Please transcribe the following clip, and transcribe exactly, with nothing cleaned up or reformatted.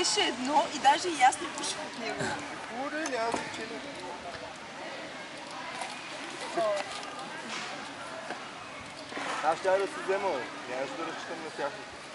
беше едно и даже и аз не пуших от него. Куре, няма значение. Аз ще да си взема, няма да разчитам на тяхното.